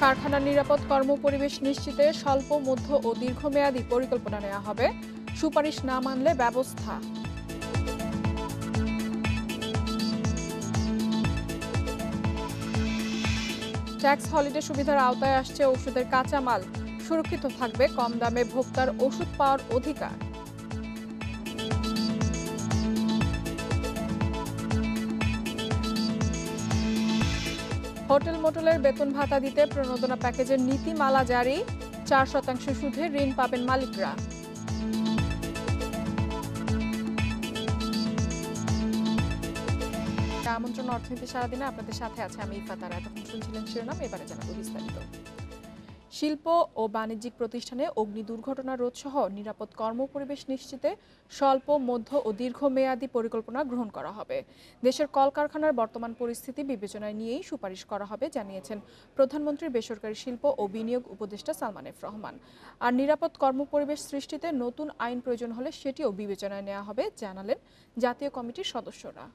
কারখানার নিরাপদ কর্মপরিবেশ নিশ্চিতে স্বল্প, মধ্য ও দীর্ঘমেয়াদী পরিকল্পনা নেওয়া হবে। সুপারিশ না মানলে ব্যবস্থা। ট্যাক্স হলিডে সুবিধার আওতায় আসছে ওষুধের কাঁচামাল। সুরক্ষিত থাকবে কম দামে ভোক্তার ওষুধ পাওয়ার অধিকার। হোটেল মোটেলের বেতন ভাতা দিতে প্রণোদনা প্যাকেজের নীতিমালা জারি। 4% সুদে ঋণ পাবেন মালিকরা। আমন্ত্রণ অর্থনীতি সারাদিনে আপনাদের সাথে আছে আমি ইফা তারা। এতক্ষণ শুনছিলেন শিরোনাম, এবারে জানাবো বিস্তারিত। শিল্প ও বাণিজ্যিক প্রতিষ্ঠানে অগ্নি দুর্ঘটনা রোধ সহ নিরাপদ কর্মপরিবেশ নিশ্চিতে স্বল্প, মধ্য ও দীর্ঘমেয়াদী পরিকল্পনা গ্রহণ করা হবে। দেশের কলকারখানার বর্তমান পরিস্থিতি বিবেচনায় নিয়েই সুপারিশ করা হবে জানিয়েছেন প্রধানমন্ত্রীর বেসরকারি শিল্প ও বিনিয়োগ উপদেষ্টা সালমান এফ রহমান। আর নিরাপদ কর্মপরিবেশ সৃষ্টিতে নতুন আইন প্রয়োজন হলে সেটিও বিবেচনায় নেওয়া হবে জানালেন জাতীয় কমিটির সদস্যরা।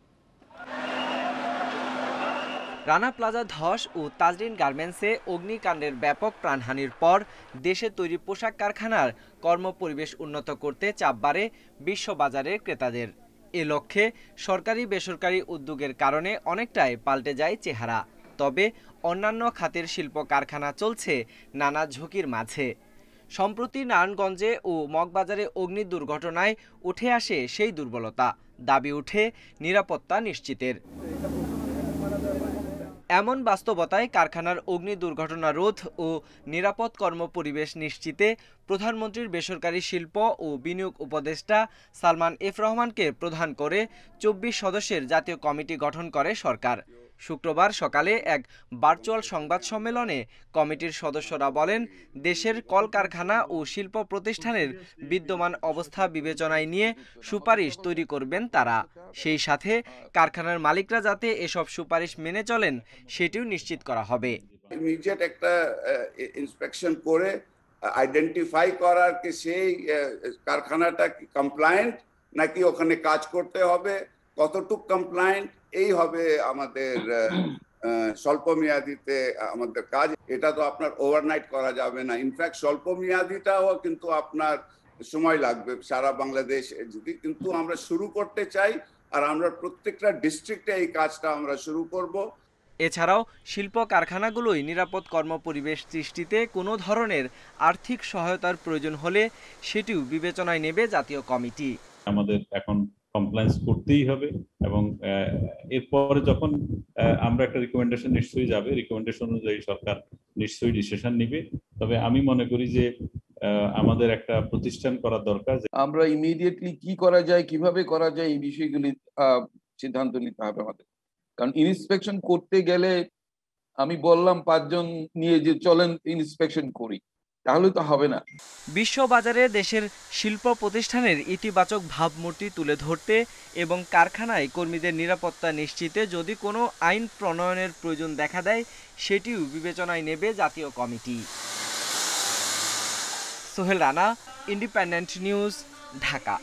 রানা প্লাজা ধস ও তাজরিন গার্মেন্টসে অগ্নিকাণ্ডের ব্যাপক প্রাণহানির পর দেশে তৈরি পোশাক কারখানার কর্মপরিবেশ উন্নত করতে চাপ বাড়ে বিশ্ববাজারের ক্রেতাদের। এ লক্ষ্যে সরকারি বেসরকারি উদ্যোগের কারণে অনেকটাই পাল্টে যায় চেহারা। তবে অন্যান্য খাতের শিল্প কারখানা চলছে নানা ঝুঁকির মাঝে। সম্প্রতি নারায়ণগঞ্জে ও মগবাজারে অগ্নি দুর্ঘটনায় উঠে আসে সেই দুর্বলতা। দাবি উঠে নিরাপত্তা নিশ্চিতের। এমন বাস্তবতায় কারখানার অগ্নি দুর্ঘটনা রোধ ও নিরাপদ কর্মপরিবেশ নিশ্চিতে প্রধানমন্ত্রীর বেসরকারি শিল্প ও বিনিয়োগ উপদেষ্টা সালমান এফ রহমানকে প্রধান করে 24 সদস্যের জাতীয় কমিটি গঠন করে সরকার। শুক্রবার সকালে এক ভার্চুয়াল সংবাদ সম্মেলনে কমিটির সদস্যরা বলেন, দেশের কলকারখানা ও শিল্প প্রতিষ্ঠানের বিদ্যমান অবস্থা বিবেচনায় নিয়ে সুপারিশ তৈরি করবেন তারা। সেই সাথে কারখানার মালিকরা যাতে এসব সুপারিশ মেনে চলেন সেটিও নিশ্চিত করা হবে। ইমিডিয়েট একটা ইন্সপেকশন করে আইডেন্টিফাই করার কি সেই কারখানাটা কি কমপ্লায়েন্ট নাকি ওখানে কাজ করতে হবে, কতটুকু কমপ্লায়েন্ট, এই হবে আমাদের স্বল্প মেয়াদিতে আমাদের কাজ। এটা তো আপনার ওভারনাইট করা যাবে না। ইনফ্যাক্ট স্বল্প মেয়াদিটাও কিন্তু আপনার সময় লাগবে সারা বাংলাদেশ যদি, কিন্তু আমরা শুরু করতে চাই আর আমরা প্রত্যেকটা ডিস্ট্রিক্টে এই কাজটা আমরা শুরু করব। এছাড়াও শিল্প কারখানাগুলোই নিরাপদ কর্মপরিবেশ সৃষ্টিতে কোনো ধরনের আর্থিক সহায়তার প্রয়োজন হলে সেটিও বিবেচনায় নেবে জাতীয় কমিটি। আমাদের এখন কমপ্লায়েন্স করতেই হবে এবং এরপরে যখন আমরা একটা রিকমেন্ডেশন নিশ্চয়ই যাবে, রিকমেন্ডেশন অনুযায়ী সরকার নিশ্চয়ই ডিসিশন নিবে। তবে আমি মনে করি যে আমাদের একটা প্রতিষ্ঠান করা দরকার। আমরা ইমিডিয়েটলি কি করা যায়, কিভাবে করা যায়, এই বিষয়গুলি সিদ্ধান্ত নিতে হবে আমাদের। কারণ ইন্সপেকশন করতে গেলে আমি বললাম 5 জন নিয়ে যে চলেন ইন্সপেকশন করি, তাহলে তো হবে না। বিশ্ববাজারে দেশের শিল্প প্রতিষ্ঠানের ইতিবাচক ভাবমূর্তি তুলে ধরতে এবং কারখানায় কর্মীদের নিরাপত্তা নিশ্চিতে যদি কোনো আইন প্রণয়নের প্রয়োজন দেখা দেয় সেটিও বিবেচনায় নেবে জাতীয় কমিটি। Sohel Rana, Independent News, Dhaka.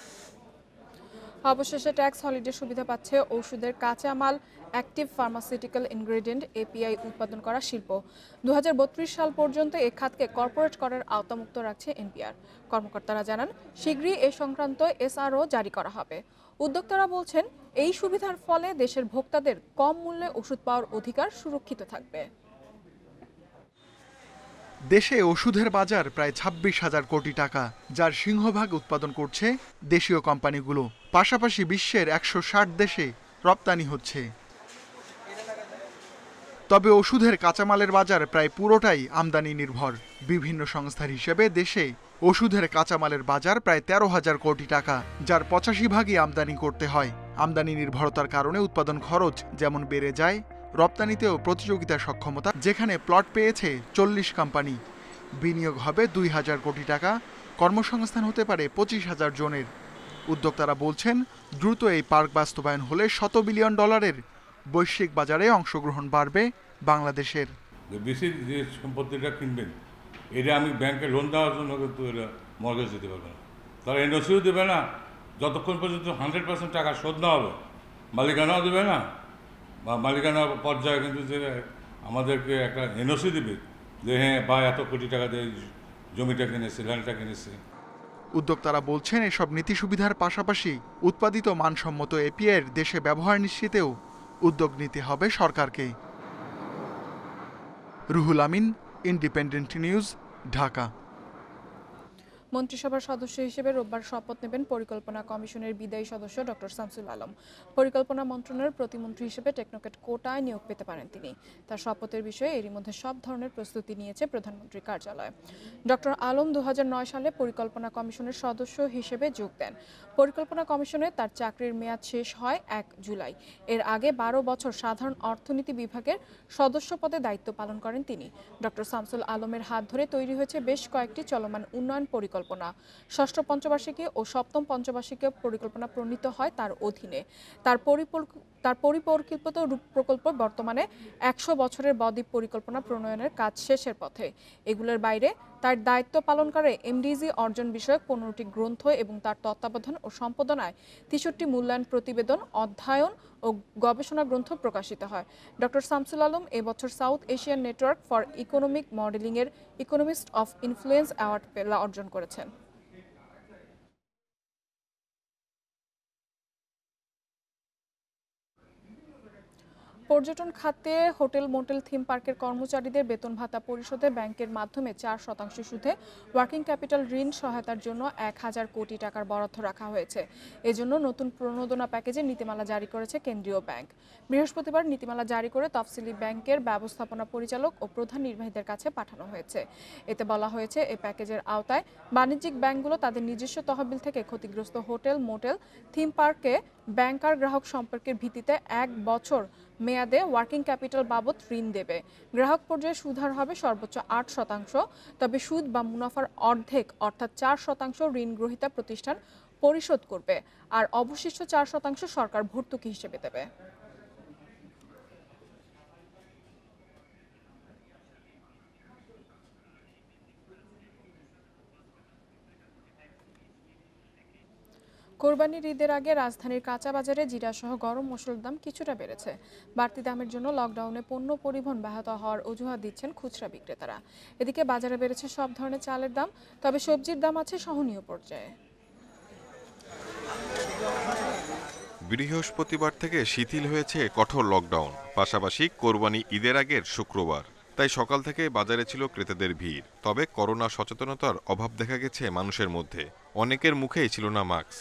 অবশেষে ট্যাক্স হলিডে সুবিধা পাচ্ছে ওষুধের কাঁচামাল অ্যাক্টিভ ফার্মাসিউটিক্যাল ইনগ্রেডিয়েন্ট এপিআই উৎপাদন করা শিল্প। 2032 সাল পর্যন্ত এ খাতকে কর্পোরেট করের আওতামুক্ত রাখছে এনপিআর। কর্মকর্তারা জানান, শীঘ্রই এ সংক্রান্ত এসআরও জারি করা হবে। উদ্যোক্তারা বলছেন, এই সুবিধার ফলে দেশের ভোক্তাদের কম মূল্যে ওষুধ পাওয়ার অধিকার সুরক্ষিত থাকবে। দেশে ওষুধের বাজার প্রায় 26,000 কোটি টাকা, যার সিংহভাগ উৎপাদন করছে দেশীয় কোম্পানিগুলো। পাশাপাশি বিশ্বের 160 দেশে রপ্তানি হচ্ছে। তবে ওষুধের কাঁচামালের বাজার প্রায় পুরোটাই আমদানি নির্ভর। বিভিন্ন সংস্থার হিসেবে দেশে ওষুধের কাঁচামালের বাজার প্রায় 13,000 কোটি টাকা, যার 85 ভাগই আমদানি করতে হয়। আমদানি নির্ভরতার কারণে উৎপাদন খরচ যেমন বেড়ে যায়, রপ্তানিতেও প্রতিযোগিতার সক্ষমতা, যেখানে প্লট পেয়েছে 40 কোম্পানি। বিনিয়োগ হবে 2,000 কোটি টাকা, কর্মসংস্থান হতে পারে 25,000 জনের। উদ্যোক্তারা বলছেন, দ্রুত এই পার্ক বাস্তবায়ন হলে $100 বিলিয়ন বৈশ্বিক বাজারে অংশগ্রহণ বাড়বে বাংলাদেশের। দেশের যে সম্পত্তিটা কিনবেন, এটা আমি ব্যাংকে লোন দেওয়ার জন্য কিন্তু এটা মর্গেজ দিতে পারবে না, তারা এনওসিও দেবে না যতক্ষণ পর্যন্ত 100% টাকা শোধ না হবে। মালিকানাও দেবে না, বা মালিকানা পর্যায়ে কিন্তু যে আমাদেরকে একটা এনওসি দিবে যে হ্যাঁ বা এত কোটি টাকা দিয়ে জমিটা কিনেছে, ল্যান্ডটা কিনেছে। উদ্যোক্তারা বলছেন এসব নীতি সুবিধার পাশাপাশি উৎপাদিত মানসম্মত এপিআইয়ের দেশে ব্যবহার নিশ্চিতেও উদ্যোগ নিতে হবে সরকারকে। Ruhul Amin, Independent News, Dhaka. মন্ত্রিসভার সদস্য হিসেবে রোববার শপথ নেবেন পরিকল্পনা কমিশনের বিদায়ী সদস্য ডক্টর শামসুল আলম। পরিকল্পনা মন্ত্রণালয়ের প্রতিমন্ত্রী হিসেবে টেকনোক্যাট কোটায় নিয়োগ পেতে পারেন তিনি। তার শপথের বিষয়ে এরই মধ্যে সব ধরনের প্রস্তুতি নিয়েছে প্রধানমন্ত্রীর কার্যালয়। ডক্টর আলম 2009 সালে পরিকল্পনা কমিশনের সদস্য হিসেবে যোগ দেন। পরিকল্পনা কমিশনে তার চাকরির মেয়াদ শেষ হয় 1 জুলাই। এর আগে 12 বছর সাধারণ অর্থনীতি বিভাগের সদস্য পদে দায়িত্ব পালন করেন তিনি। ডক্টর শামসুল আলমের হাত ধরে তৈরি হয়েছে বেশ কয়েকটি চলমান উন্নয়ন পরিকল্পনা। ষষ্ঠ পঞ্চবার্ষিকী ও সপ্তম পঞ্চবার্ষিকী পরিকল্পনা প্রণীত হয় তার অধীনে। তার পরিকল্পিত রূপ প্রকল্প বর্তমানে 100 বছরের বদ্বীপ পরিকল্পনা প্রণয়নের কাজ শেষের পথে। এগুলোর বাইরে তার দায়িত্ব পালনকালে এমডিজি অর্জন বিষয়ক 15টি গ্রন্থ এবং তার তত্ত্বাবধান ও সম্পাদনায় 63টি মূল্যায়ন প্রতিবেদন, অধ্যয়ন ও গবেষণা গ্রন্থ প্রকাশিত হয়। ডক্টর শামসুল আলম এবছর South Asian Network for Economic Modeling এর ইকোনমিস্ট অফ ইনফ্লুয়েন্স অ্যাওয়ার্ড অর্জন করেছেন। পর্যটন খাতে হোটেল, মোটেল, থিম পার্কের কর্মচারীদের বেতন ভাতা পরিশোধে ব্যাংকের মাধ্যমে 4% সুদে ওয়ার্কিং ক্যাপিটাল ঋণ সহায়তার জন্য 1000 কোটি টাকার বরাদ্দ রাখা হয়েছে। এজন্য নতুন প্রণোদনা প্যাকেজের নীতিমালা জারি করেছে কেন্দ্রীয় ব্যাংক। বৃহস্পতিবার নীতিমালা জারি করে তফসিলি ব্যাংকের ব্যবস্থাপনা পরিচালক ও প্রধান নির্বাহীদের কাছে পাঠানো হয়েছে। এতে বলা হয়েছে, এই প্যাকেজের আওতায় বাণিজ্যিক ব্যাংকগুলো তাদের নিজস্ব তহবিল থেকে ক্ষতিগ্রস্ত হোটেল, মোটেল, থিম পার্কে ব্যাংকার গ্রাহক সম্পর্কের ভিত্তিতে 1 বছর মেয়াদে ওয়ার্কিং ক্যাপিটাল বাবদ ঋণ দেবে। গ্রাহক পর্যায়ে সুদহার হবে সর্বোচ্চ 8%, তবে সুদ বা মুনাফার অর্ধেক অর্থাৎ 4% ঋণ গ্রহীতা প্রতিষ্ঠান পরিশোধ করবে, আর অবশিষ্ট 4% সরকার ভর্তুকি হিসেবে দেবে। কোরবানির ঈদের আগে রাজধানীর কাঁচা বাজারে জিরাসহ গরম মশলার দাম কিছুটা বেড়েছে। বাড়তি দামের জন্য লকডাউনে পণ্য পরিবহন ব্যাহত হওয়ার অজুহাত দিচ্ছেন খুচরা বিক্রেতারা। এদিকে বাজারে বেড়েছে সব ধরনের চালের দাম, তবে সবজির দাম আছে সহনীয় পর্যায়ে। বৃহস্পতিবার থেকে শিথিল হয়েছে কঠোর লকডাউন, পাশাপাশি কোরবানি ঈদের আগের শুক্রবার। তাই সকাল থেকে বাজারে ছিল ক্রেতাদের ভিড়। তবে করোনা সচেতনতার অভাব দেখা গেছে মানুষের মধ্যে। অনেকের মুখেই ছিল না মাস্ক।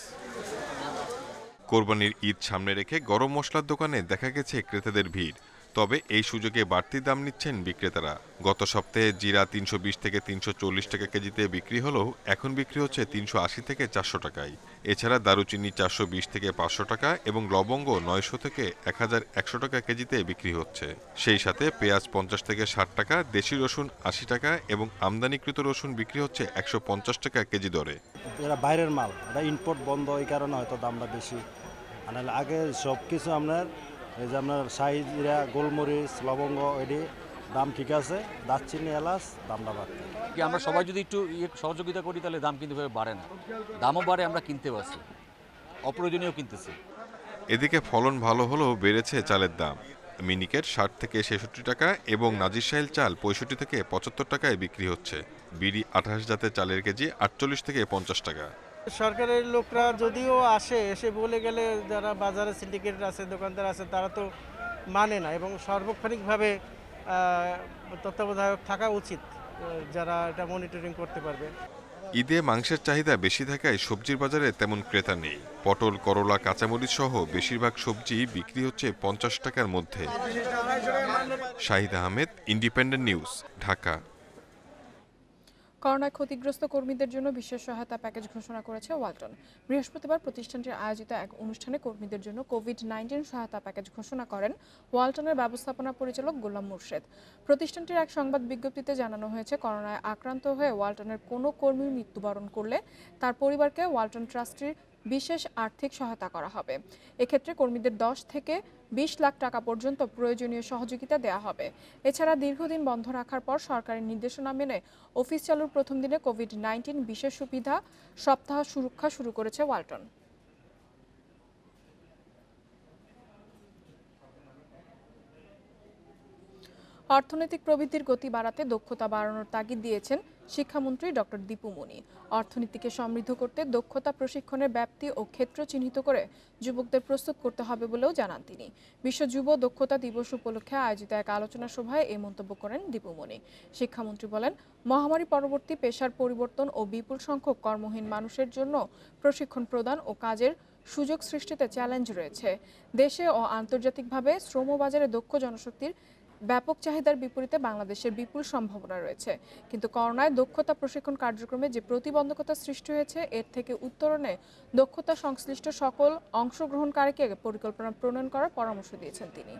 কোরবানির ঈদ সামনে রেখে গরম মশলার দোকানে দেখা গেছে ক্রেতাদের ভিড়। তবে এই সুযোগে বাড়তি দাম নিচ্ছেন বিক্রেতারা। গত সপ্তাহে জিরা 320 থেকে 340 টাকা কেজিতে বিক্রি হলেও এখন বিক্রি হচ্ছে 380 থেকে 400 টাকায়। এছাড়া দারুচিনি 420 থেকে 500 টাকা এবং লবঙ্গ 900 থেকে 1100 টাকা কেজিতে বিক্রি হচ্ছে। সেই সাথে পেঁয়াজ 50 থেকে 60 টাকা, দেশি রসুন 80 টাকা এবং আমদানিকৃত রসুন বিক্রি হচ্ছে 150 টাকা কেজি দরে। এরা বাইরের মাল, এটা ইম্পোর্ট বন্ধ, এই কারণে হয়তো দামটা বেশি। মানে আগে সব কিছু আপনার এই যে আপনার শাহি জিরা, গোলমরিচ, লবঙ্গ, এটি দাম ঠিক আছে, দারচিনি, এলাচ দামটা বাড়ছে। কি আমরা সবাই যদি একটু সহযোগিতা করি তাহলে দাম কিন্তু বাড়ে না, দামও বাড়ে, আমরা কিনতে পারছি, অপ্রয়োজনীয় কিনতেছি। এদিকে ফলন ভালো হলেও বেড়েছে চালের দাম। মিনিকেট 60 থেকে 66 টাকা এবং নাজিরশাইল চাল 65 থেকে 75 টাকায় বিক্রি হচ্ছে। বিডি 28 জাতের চালের কেজি 48 থেকে 50 টাকা। সরকারের লোকরা যদিও এসে বলে গেলে যারা বাজারে সিন্ডিকেট আছে, দোকানদার আছে, তারা তো মানে না, এবং সার্বক্ষণিকভাবে তত্ত্বাবধায়ক থাকা উচিত যারা এটা মনিটরিং করতে পারবে। ঈদে মাংসের চাহিদা বেশি থাকায় সবজির বাজারে তেমন ক্রেতা নেই। পটল, করলা, কাঁচামরিচ সহ বেশিরভাগ সবজি বিক্রি হচ্ছে 50 টাকার মধ্যে। Shahid Ahmed, Independent News, Dhaka. করোনায় ক্ষতিগ্রস্ত কর্মীদের জন্য বিশেষ সহায়তা প্যাকেজ ঘোষণা করেছে ওয়ালটন। বৃহস্পতিবার প্রতিষ্ঠানটির আয়োজিত এক অনুষ্ঠানে কর্মীদের জন্য কোভিড-19 সহায়তা প্যাকেজ ঘোষণা করেন ওয়ালটনের ব্যবস্থাপনা পরিচালক গোলাম মুর্শেদ। প্রতিষ্ঠানটির এক সংবাদ বিজ্ঞপ্তিতে জানানো হয়েছে, করোনায় আক্রান্ত হয়ে ওয়ালটনের কোনো কর্মী মৃত্যুবরণ করলে তার পরিবারকে ওয়ালটন ট্রাস্টের বিশেষ আর্থিক সহায়তা করা হবে। এক্ষেত্রে কর্মীদের 10 থেকে 20 লাখ টাকা পর্যন্ত প্রয়োজনীয় সহযোগিতা দেওয়া হবে। এছাড়া দীর্ঘদিন বন্ধ রাখার পর সরকারের নির্দেশনা মেনে অফিস চালুর প্রথম দিনে কোভিড-19 বিশেষ সুবিধা সপ্তাহ সুরক্ষা শুরু করেছে ওয়ালটন। অর্থনৈতিক প্রবৃদ্ধির গতি বাড়াতে দক্ষতা বাড়ানোর তাগিদ দিয়েছেন শিক্ষামন্ত্রী ডক্টর দীপু মনি। অর্থনীতিকে সমৃদ্ধ করতে দক্ষতা প্রশিক্ষণের ব্যাপ্তি ও ক্ষেত্র চিহ্নিত করে যুবকদের প্রস্তুত করতে হবে বলেও জানান তিনি। বিশ্ব যুব দক্ষতা দিবস উপলক্ষে আয়োজিত এক আলোচনা সভায় এই মন্তব্য করেন দীপু মনি। শিক্ষামন্ত্রী বলেন, মহামারী পরবর্তী পেশার পরিবর্তন ও বিপুল সংখ্যক কর্মহীন মানুষের জন্য প্রশিক্ষণ প্রদান ও কাজের সুযোগ সৃষ্টিতে চ্যালেঞ্জ রয়েছে। দেশে ও আন্তর্জাতিকভাবে শ্রমবাজারে দক্ষ জনশক্তির ব্যাপক চাহিদার বিপরীতে বাংলাদেশের বিপুল সম্ভাবনা রয়েছে, কিন্তু করোনায় দক্ষতা প্রশিক্ষণ কার্যক্রমে যে প্রতিবন্ধকতা সৃষ্টি হয়েছে এর থেকে উত্তরণে দক্ষতা সংশ্লিষ্ট সকল অংশগ্রহণকারীকে পরিকল্পনা প্রণয়ন করার পরামর্শ দিয়েছেন তিনি।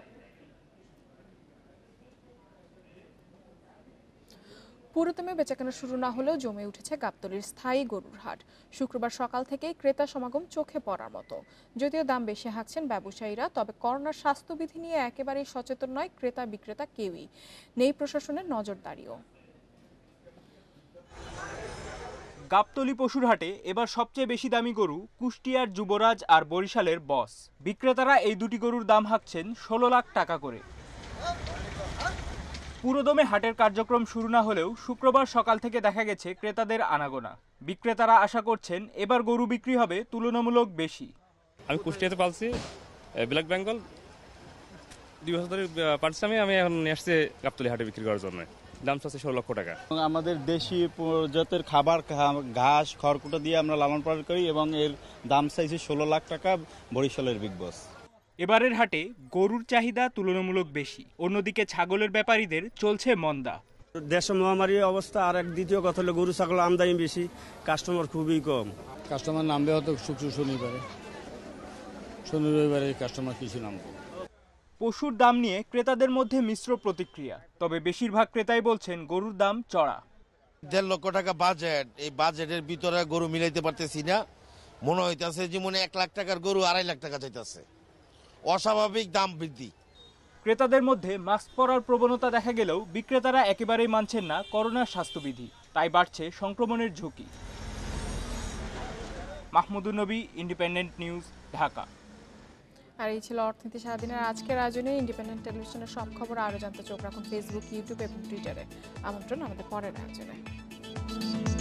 পুরোদমে বেচাকেনা শুরু না হলেও জমে উঠেছে গাবতলীর স্থায়ী গরুর হাট। শুক্রবার সকাল থেকেই ক্রেতা সমাগম চোখে পড়ার মতো। যদিও দাম বেশি হাঁকছেন ব্যবসায়ীরা, তবে করোনার স্বাস্থ্যবিধি নিয়ে একেবারেই সচেতন নয় ক্রেতা বিক্রেতা কেউই। নেই প্রশাসনের নজরদারিও। গাবতলী পশুর হাটে এবার সবচেয়ে বেশি দামি গরু কুষ্টিয়ার যুবরাজ আর বরিশালের বস। বিক্রেতারা এই দুটি গরুর দাম হাঁকছেন 16 লাখ টাকা করে। পুরোদমে হাটের কার্যক্রম শুরু না হলেও শুক্রবার সকাল থেকে দেখা গেছে ক্রেতাদের আনাগোনা। বিক্রেতারা আশা করছেন এবার গরু বিক্রি হবে তুলনামূলক বেশি। আমি কুষ্টিয়াতে পালছি ব্ল্যাক বেঙ্গল 2 বছর ধরে পালছি। আমি এখন নিয়ে আসছি গাবতলী হাটে বিক্রি করার জন্য। দাম চাচ্ছে 16 লক্ষ টাকা। আমাদের দেশি প্রজাতির খাবার ঘাস খড়কুটা দিয়ে আমরা লালন পালন করি এবং এর দাম চাইছে 16 লাখ টাকা বরিশালের বিগ বস। এবারের হাটে গরুর চাহিদা তুলনামূলক বেশি, অন্যদিকে ছাগলের ব্যাপারীদের চলছে মন্দা। দেশে মহামারীর অবস্থা, আর এক দ্বিতীয় কথা হলো গরু ছাগল আমদানি বেশি, কাস্টমার খুবই কম। কাস্টমার নামবে হয়তো শুক্র শনিবারে, শনি রবিবারে কাস্টমার কিছু নামবে। পশুর দাম নিয়ে ক্রেতাদের মধ্যে মিশ্র প্রতিক্রিয়া, তবে বেশিরভাগ ক্রেতাই বলছেন গরুর দাম চড়া। 1.5 লক্ষ টাকা বাজেট, এই বাজেটের ভিতরে গরু মিলাইতে পারতেছি না। মনে হইতেছে যে মনে 1 লাখ টাকার গরু 2.5 লাখ টাকা চাইতেছে। অস্বাভাবিক দাম বৃদ্ধি। ক্রেতাদের মধ্যে মাস্ক পরার প্রবণতা দেখা গেলেও বিক্রেতারা একেবারেই মানছেন না করোনার স্বাস্থ্যবিধি, তাই বাড়ছে সংক্রমণের ঝুঁকি। মাহমুদুর নবী, ইন্ডিপেন্ডেন্ট নিউজ, ঢাকা। আর এই ছিল অর্থনীতি সারাদিনের আজকের আয়োজনে। ইন্ডিপেন্ডেন্ট টেলিভিশনের সব খবর আরও জানতে চোখ রাখুন ফেসবুক, ইউটিউব এবং টুইটারে। আমন্ত্রণ আমাদের পরের আয়োজনে।